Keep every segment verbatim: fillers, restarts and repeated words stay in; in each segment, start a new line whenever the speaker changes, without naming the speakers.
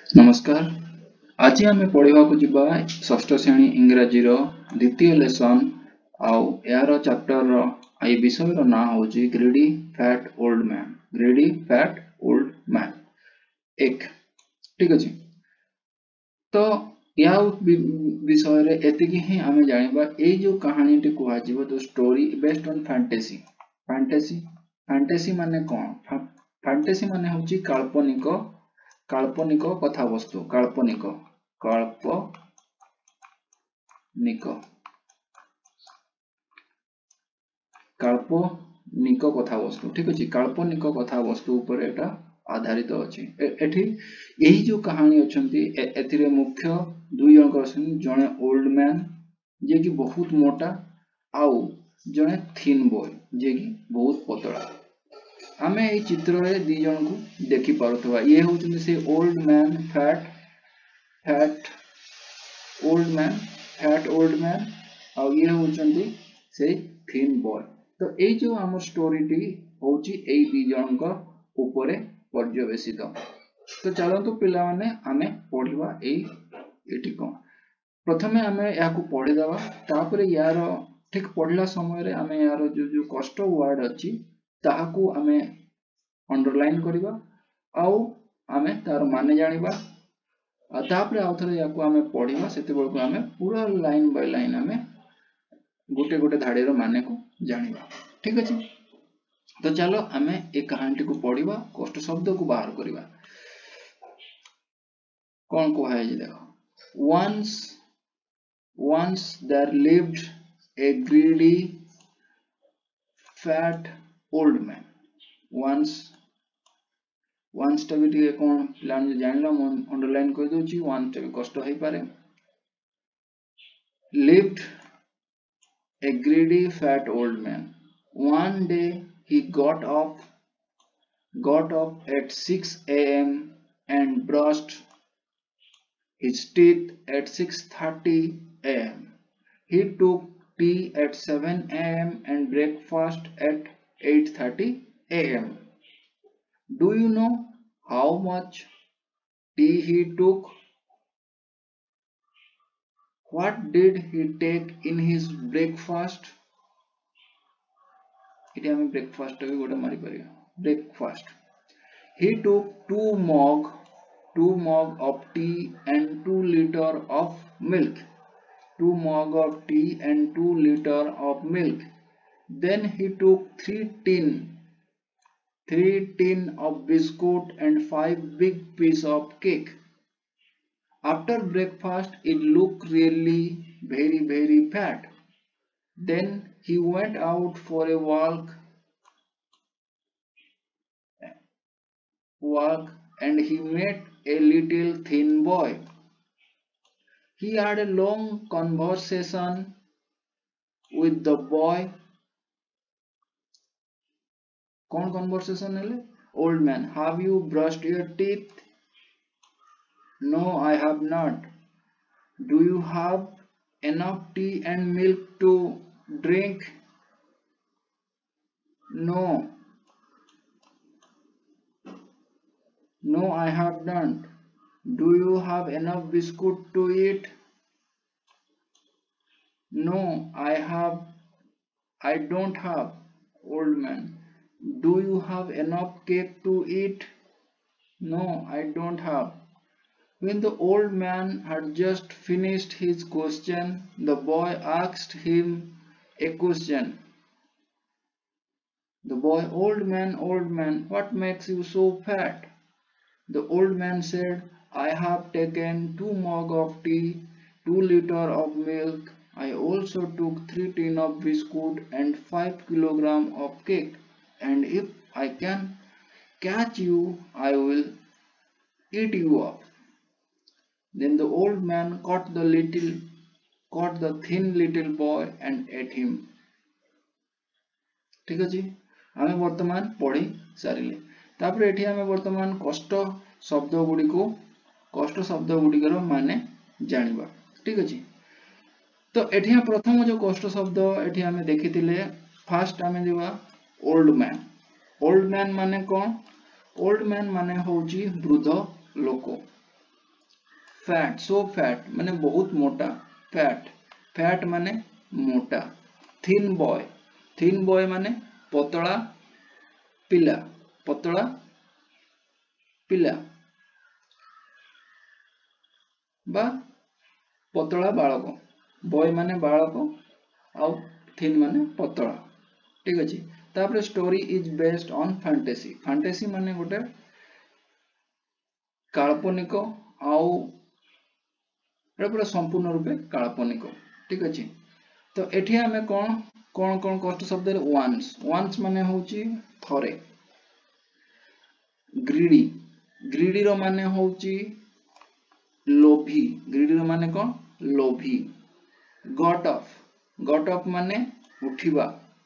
नमस्कार। आज आम पढ़ा जा षष्ठ श्रेणी इंग्राजी द्वितीय लेसन आउ यार चैप्टर आई विषय ना हूँ greedy fat old man. Greedy fat old man एक ठीक अच्छे। तो या विषय रे एतिकी ही आम जानिबा ए जो कहानी टी कुआ जीवो the story based on fantasy. Fantasy fantasy माने कौन? फैंटेसी माने होची काल्पनिक काल्पनिक कथा वस्तु। काल्पनिक काल्पनिक काल्पनिक कथा वस्तु ठीक अच्छे। काल्पनिक कथा वस्तु ऊपर एटा आधारित अच्छे। एठी यही जो कहानी अछंती एथिरे मुख्य दुई जन अछन। जने ओल्ड मैन जे कि बहुत मोटा आउ जने थिन बॉय जे कि बहुत पतला। आमे ए चित्र रे दी जन को देखि पारुथवा। ये होचंती से old man fat fat old man fat old man आउ ये होचंती से थिन बॉय। तो ए जो आम स्टोरी टी होची ए दी जन को ऊपर पर्यवेसित। तो चलतो पिला माने आमे पढ़िबा ए एटी कोन। प्रथमे आमे याकू पढ़ी दवा तापर यार ठीक पढ़ला समय रे आमे यार जो जो कष्ट वर्ड अछि ताहाकू आमे अंडरलाइन करिबा आउ आमे तार माने जानिबा। तापर आउ थरे याकू आमे पढ़िबा सेते बेलको आमे पूरा लाइन बाय लाइन आमे गोटे गोटे धाड़ी रो माने को जानिबा। ठीक अछि। तो चलो आमे ए कहानी को पढ़िबा कष्ट शब्द को बाहर करिबा। कौन को है जे देखो। once once there lived a greedy fat old man. once once टा भी टिके कोन प्लान जे जानला म अंडरलाइन कर दोची। once टा भी कष्ट होई पारे। lived a greedy fat old man. One day he got up got up at six a m and brushed his teeth at six thirty a m He took tea at seven a m and breakfast at eight thirty a m Do you know how much tea he took? What did he take in his breakfast? इटे हमें breakfast भी गोटे मारी परिया। Breakfast. He took two mug two mug of tea and two liter of milk. Two mug of tea and two liter of milk. Then he took three tin three tin of biscuit and five big piece of cake. After breakfast it looked really very very fat. Then he went out for a walk walk and he met a little thin boy. He had a long conversation with the boy. कौन conversation है? Old man, have you brushed your teeth? No, I have not. Do you have enough tea and milk to drink? No. No, I have not. Do you have enough biscuit to eat? No, I have. I don't have. Old man, do you have enough cake to eat? No, I don't have. When the old man had just finished his question, the boy asked him a question. The boy, old man, old man, what makes you so fat? The old man said, I have taken two mug of tea, two liter of milk. I also took three tin of biscuit and five kilogram of cake. And if I can catch you, I will eat you up. Then the old man caught the little caught the thin little boy and ate him. ठीक अछि। आमे वर्तमान पढ़ी सारिले। तापर एठी आमे वर्तमान कष्ट शब्द गुडी को कष्ट शब्द गुडी कर माने जानिबा। ठीक अछि। तो एठी हम प्रथम जो कष्ट शब्द एठी आमे देखितिले फर्स्ट आमे दिबा ओल्ड मैन। ओल्ड मैन माने कोन? ओल्ड मैन माने होची वृद्ध लोक। फैट सो फैट माने बहुत मोटा फैट फैट माने मोटा थिन बॉय थिन बॉय माने पतला पिला पतला पिला बा पतला बालक बॉय माने बालक आउ थिन माने पतला ठीक अछि तापर story is based on fantasy fantasy माने गोटे काल्पनिक आउ पूरा संपूर्ण रूपे काल्पनिक ठीक अछि तो एठी हमें कोन कोन कोन कष्ट शब्द रे वंस वंस माने होची थरे ग्रीडी ग्रीडी रो माने होची लोभी ग्रीडी रो माने कोन लोभी गॉट ऑफ गॉट ऑफ माने उठिबा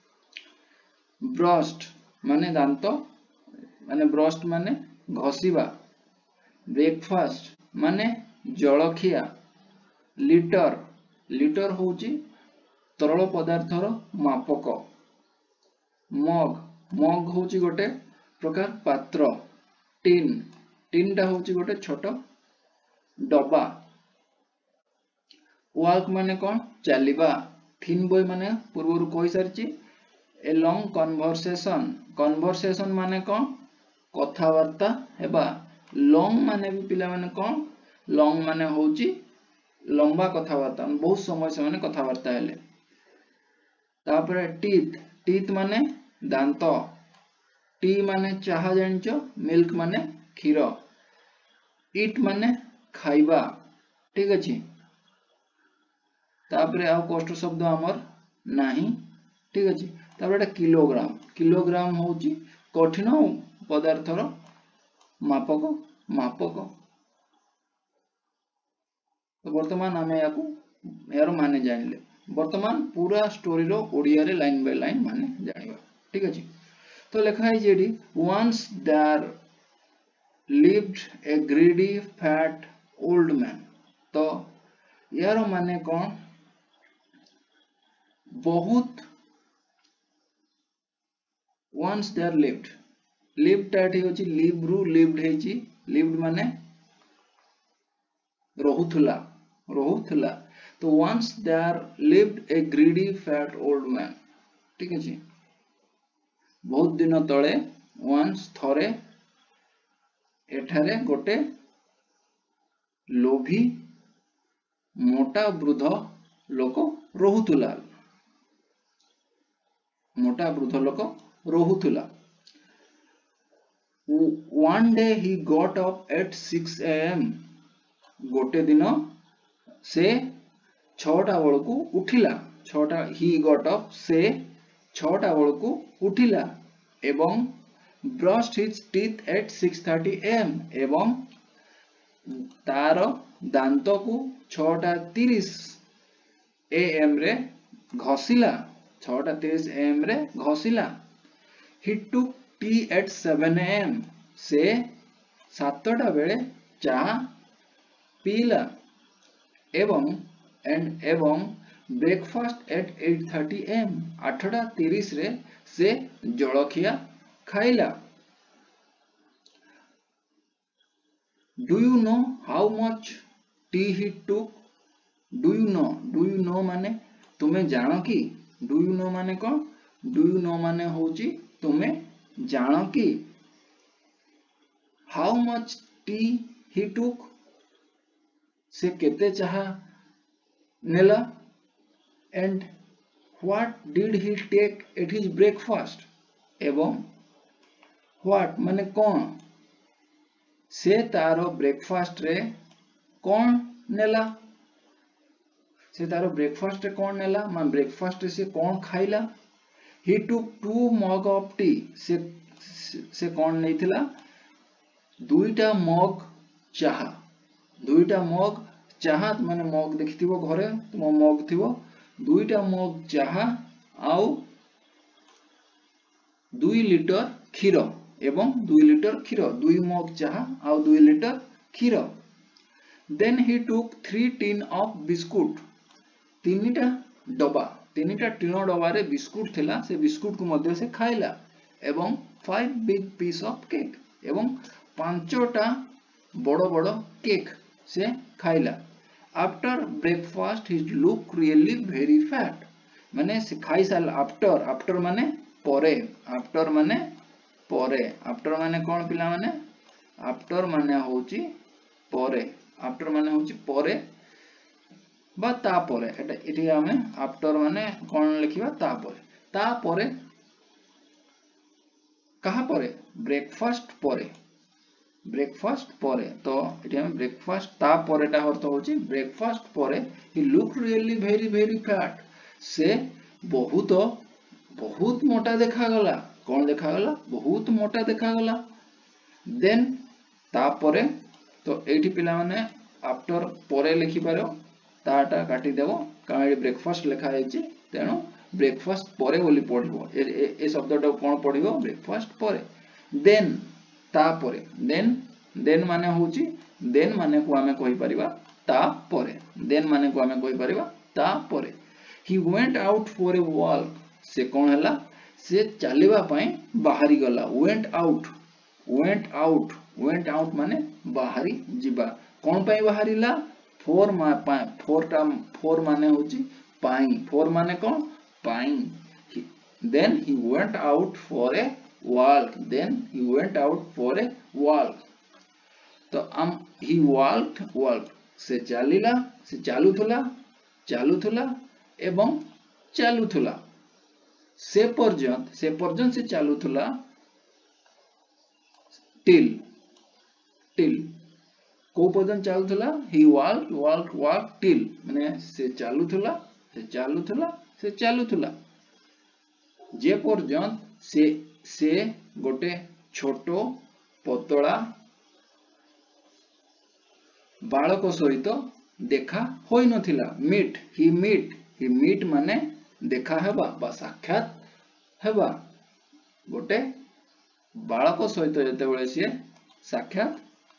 ब्रस्ट माने दांत माने ब्रस्ट माने घसीबा ब्रेकफास्ट माने जलखिया लिटर लिटर होची तरल पदार्थर मापक मग मग होची गोटे प्रकार पात्र टीन टीन टा होची गोटे छोट डब्बा वॉक माने कोन चलिबा थिन बॉय माने पूर्वरु कहि सारची ए लॉन्ग कन्वर्सेशन कन्वर्सेशन माने कोन कथावार्ता हेबा लॉन्ग माने भी पिला माने कोन लॉन्ग माने होची लंबा कथावार्ता बहुत समय से माने कथावार्ता हेले तापरे टीथ टीथ माने दांत टी माने चाहा जानचो मिल्क माने क्षीर ईट माने खाइबा ठीक अछि तापरे आ कष्ट शब्द हमर नाही ठीक अछि तापरे किलोग्राम किलोग्राम होची कठिन पदार्थर मापक मापक तो वर्तमान आमे याकू यार माने जानले वर्तमान पूरा स्टोरी रो ओडिया रे लाइन बाय लाइन माने जानिबा ठीक अछि तो लिखा है जेडी once there lived a greedy fat old man तो यार माने कोन बहुत वंस देयर लिव्ड लिव्ड टाटी होची लिव रु लिव्ड हेची लिव्ड माने रहुथुला रहुथुला तो once there lived a greedy fat old man ठीक अछि बहुत दिन तळे वंस थरे एठारे गोटे लोभी मोटा वृद्ध लोक रहुथुला मोटा वृद्ध लोक रहुथुला one day he got up at six a m गोटे दिन से छटा बेलू उठिला छटा ही गॉट अप से छटा बेलू उठिला एवं brushed his teeth at six thirty a m एवं तार दांत को छटा तीस ए एम रे घसिला छटा तीस ए एम रे घसिला he took tea at seven a m से सातटा बेले चाहा पीला एवं एंड एवं breakfast at eight thirty a m आठटा तीस रे से जलखिया खाइला do you know how much tea he took do you know do you know माने तुम्हें जानो कि डू यू नो माने कौन डू यू नो माने होची तुम्हें जानो कि how much tea he took से केते चाहा नेला and what did he take at his breakfast एवं व्हाट माने कौन से तारो ब्रेकफास्ट रे कौन नेला से तारो ब्रेकफास्ट रे कौन नेला मान ब्रेकफास्ट रे से कौन खाइला he took two mug of tea से से कौन नैथिला दुईटा मग चाहा दुईटा मग चाहा माने मग देखिथिबो घरे तुम मग थिबो दुईटा मग चाहा आउ दुई लिटर क्षीर एवं दुई लिटर क्षीर दुई मग चाहा आउ दुई लिटर क्षीर then he took three tin of biscuit तीनटा डबा तीनटा टीन डबा रे बिस्कुट थिला से बिस्कुट को मध्य से खाइला एवं five big piece of cake एवं पांचटा बड़ बड़ केक से खाइला after breakfast he look really very fat माने से खाई साल आफ्टर आफ्टर माने परे आफ्टर माने परे आफ्टर माने कौन पिला माने आफ्टर माने होची परे आफ्टर माने होची परे बा ता परे एटा एठी हमें आफ्टर माने कौन लिखिबा ता परे ता परे कहा परे ब्रेकफास्ट परे ब्रेकफास्ट परे तो एठी हम ब्रेकफास्ट ता परेटा अर्थ होची ब्रेकफास्ट परे he look really very very fat से बहुत बहुत मोटा देखा गला कौन देखा गला बहुत मोटा देखा गला देन ता परे तो एठी पिला माने आफ्टर परे लिखि पारो ताटा काटी देबो कारण ए ब्रेकफास्ट लिखा हैछि तेनो ब्रेकफास्ट परे बोली पढिबो ए ए शब्दटा कोन पढिबो ब्रेकफास्ट परे देन ता परे देन देन माने होची देन माने को हमें कहि परिबा ता परे देन माने को हमें कहि परिबा ता परे he went out for a walk से कोन हला से चलीबा पई बाहरी गला went out went out went out माने बाहरी जिबा कोन पई बाहरीला फोर मा फोर टा फोर माने होची पाई फोर माने कोन पाई then he went out for a walk then he went out for a walk तो हम he walked walk से चलीला से चालू थुला चालू थुला एवं चालू थुला से पर्यंत से पर्यंत से चालू थुला till till को पर्यंत चालू थुला he walked walked walked till माने से चालू थुला से चालू थुला से चालू थुला जे पर्यंत से से गोटे छोटो पतला बालक सहित देखा होई नथिला meet he meet he meet माने देखा हेबा बा साक्षात हेबा गोटे बालक सहित जते बेले से साक्षात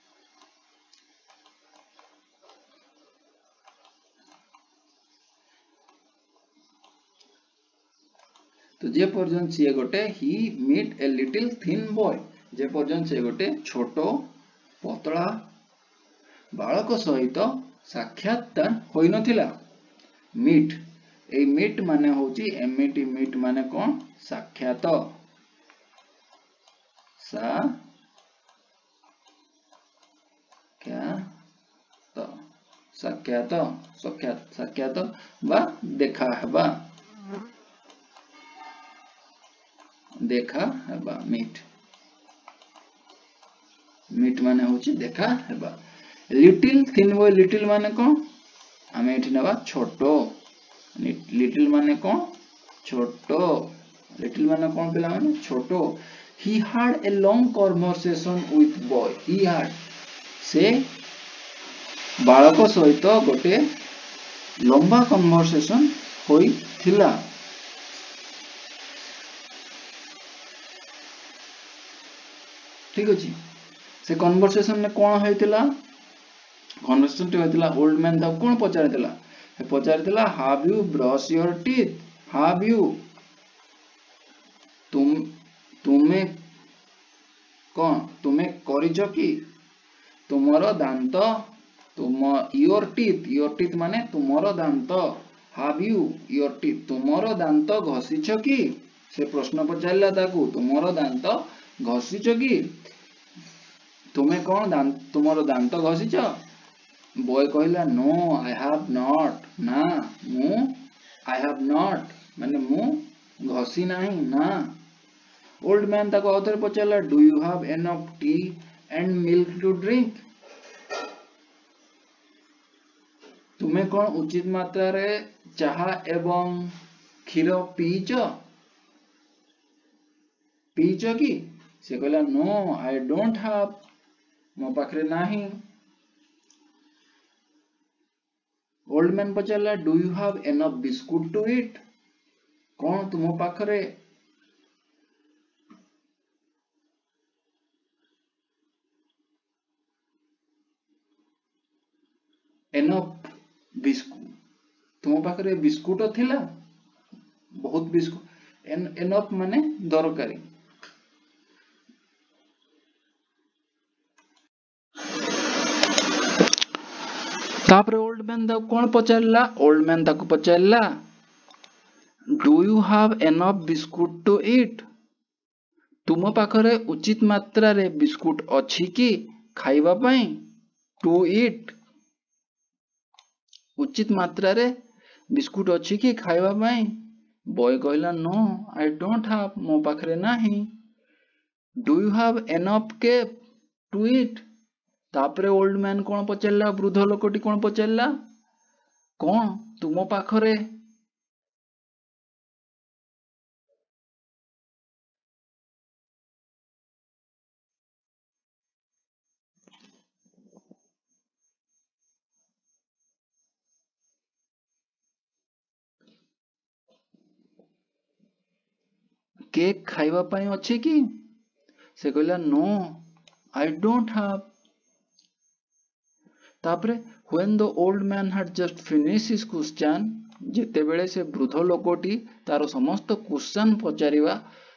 तो जे पर्यंत से गोटे he meet a little thin boy जे पर्यंत से गोटे छोटो पतला बालक सहित साक्षात होई नथिला मीट ए मीट माने होची एमईटी मीट माने कोन साक्षात सा क्या तो साक्षात साक्षात साक्षात बा देखा हेबा देखा हेबा मीट मीट माने होची देखा हेबा लिटिल थिन बॉय लिटिल माने कोन हमें एठी नबा छोटो लिटिल माने कोन छोटो लिटिल माने कोन पिला माने छोटो he had a long conversation with boy he had से बालक सहित गोटे लंबा कन्वर्सेशन होई थिला ठीक अछि से कन्वर्सेशन में कोन होइतिला कन्वर्सेशन टे होइतिला ओल्ड मैन दा कोन पचारितिला हे पचारितिला have you brush your teeth have you तुम तुमे कोन तुमे करिजो की तुमरो दांत तुम योर टीथ योर टीथ माने तुमरो दांत हैव यू योर टीथ तुमरो दांत घसीछ की से प्रश्न पचारिला ताकू तुमरो दांत घसीछ की तुमे कौन दांत तुमरो दांत घसीछ बॉय कहला नो आई हैव नॉट ना मु आई हैव नॉट माने मु घसी नाही ना ओल्ड मैन ताको आउथर पचारला do you have enough tea and milk to drink तुमे कौन उचित मात्रा रे चाहा एवं क्षीर पीच पीच की से कहला नो आई डोंट हैव मो पाखरे नाही ओल्ड मैन पचारला do you have enough biscuit to eat कौन तुम पाखरे एनफ बिस्कुट तुम पाखरे बिस्कुट थिला बहुत बिस्कुट एन एनफ माने दरकारी तापर ओल्ड मैन ताको कौन पचारला ओल्ड मैन ताको पचारला do you have enough biscuit to eat तुम पाखरे उचित मात्रा रे बिस्कुट अछि कि खाइबा पई टू ईट उचित मात्रा रे बिस्कुट अछि कि खाइबा पई बॉय कहला नो आई डोंट हैव मो पाखरे नाही do you have enough cake to eat तापरे ओल्ड मैन कौन पचारला वृद्ध लोकटी कौन पचारला कौन तुम पाखरे केक खाइबा पई अछि कि से कहला नो आई डोंट हैव तापरे when the old man had just finish his question जेते बेले से वृद्ध लोकटी तार समस्त क्वेश्चन पचारिवा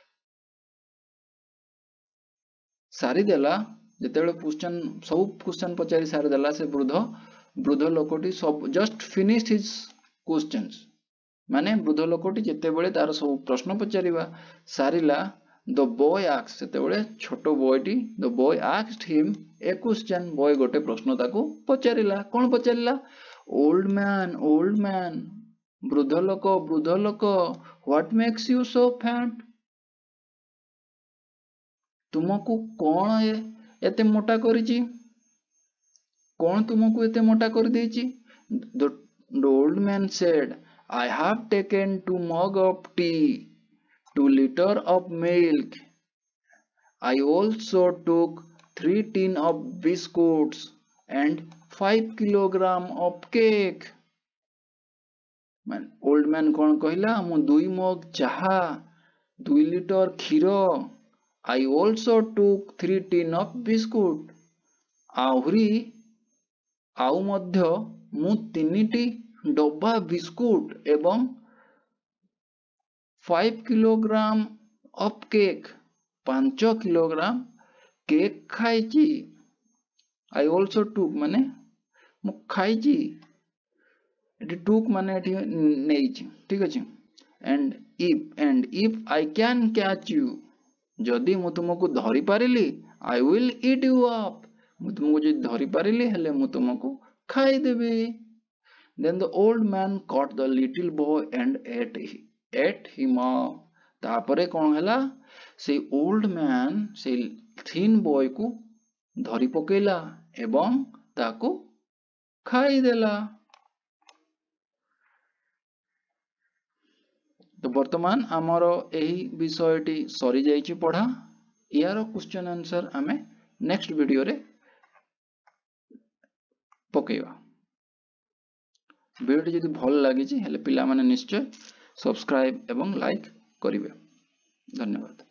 सारी देला जेते बेले क्वेश्चन सब क्वेश्चन पचारि सारी देला से वृद्ध वृद्ध लोकटी सब जस्ट फिनिश हिज क्वेश्चंस माने वृद्ध लोकटी जेते बेले तार सब प्रश्न पचारिवा सारिला द बॉय आस्क्ड सेते बेले छोटो बॉयटी the boy asked him a question boy गोटे प्रश्न ताको पचारिला कौन पचारिला ओल्ड मैन ओल्ड मैन वृद्ध लोक वृद्ध लोक what makes you so fat तुमको कौन एते मोटा करिछि कौन तुमको एते मोटा कर देछि the old man said I have taken two mug of tea two liter of milk I also took three tin of biscuits and five kilogram of cake man old man कौन कहला मु दुई मग चाहा दुई litre क्षीर I also took three tin of biscuit आहुरी आउ मध्य मु तीनिटी डब्बा बिस्कुट एवं फाइव किलोग्राम ऑफ केक पांच किलोग्राम केक खाइची आई ऑल्सो टुक माने मु खाइची एटी टुक माने एटी नेइची ठीक अछि and if and if I can catch you जदि मु तुमको धरि पारिली I will eat you up मु तुमको जदि धरि पारिली हेले मु तुमको खाइ देबी then the old man caught the little boy and ate ate him तापरे कौन हैला से ओल्ड मैन से थिन बॉय को धरी पकेला एवं ताको खाई देला तो वर्तमान आमर एही विषयटी सरी जाइछि पढ़ा यार क्वेश्चन आंसर आमे नेक्स्ट वीडियो रे पकेवा वीडियो जदि भल लागिछि हेले पिला माने निश्चय सब्सक्राइब एवं लाइक करिवे धन्यवाद।